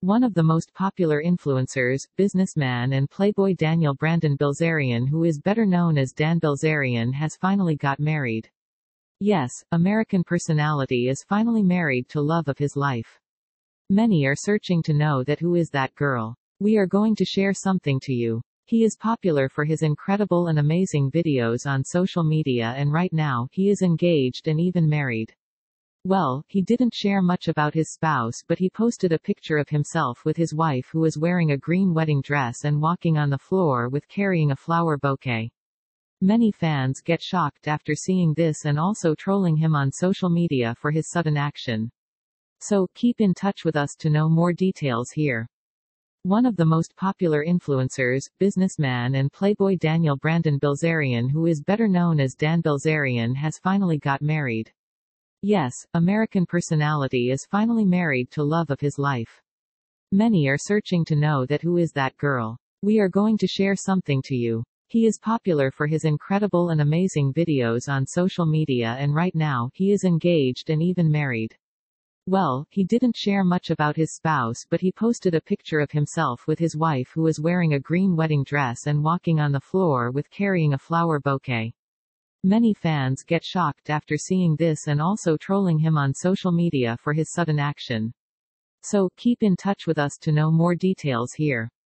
One of the most popular influencers, businessman and playboy Daniel Brandon Bilzerian, who is better known as Dan Bilzerian, has finally got married. Yes, American personality is finally married to love of his life. Many are searching to know that who is that girl. We are going to share something to you. He is popular for his incredible and amazing videos on social media, and right now, he is engaged and even married. Well, he didn't share much about his spouse, but he posted a picture of himself with his wife, who is wearing a green wedding dress and walking on the floor with carrying a flower bouquet. Many fans get shocked after seeing this and also trolling him on social media for his sudden action. So, keep in touch with us to know more details here. One of the most popular influencers, businessman and playboy Daniel Brandon Bilzerian, who is better known as Dan Bilzerian, has finally got married. Yes, American personality is finally married to love of his life. Many are searching to know that who is that girl. We are going to share something to you. He is popular for his incredible and amazing videos on social media, and right now, he is engaged and even married. Well, he didn't share much about his spouse, but he posted a picture of himself with his wife, who is wearing a green wedding dress and walking on the floor with carrying a flower bouquet. Many fans get shocked after seeing this and also trolling him on social media for his sudden action. So, keep in touch with us to know more details here.